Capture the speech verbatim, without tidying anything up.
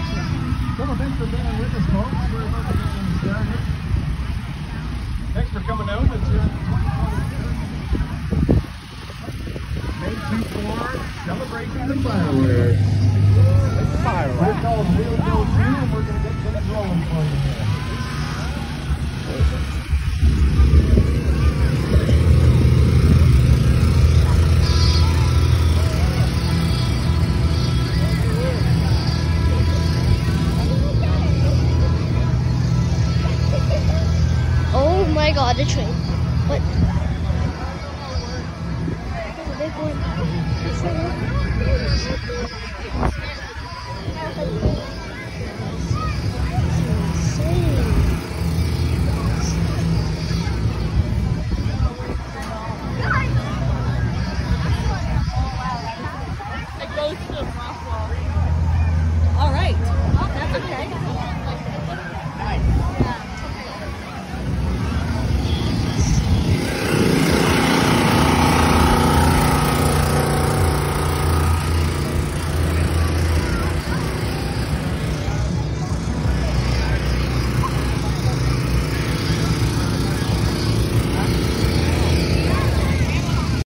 Well, thanks for being with us, folks. We're about to get things started. Thanks for coming out. It's uh, May twenty-fourth, celebrating the fireworks. Fireworks. We're called Wheel Go two, and we're going to get things rolling for you here. Oh my god, the train.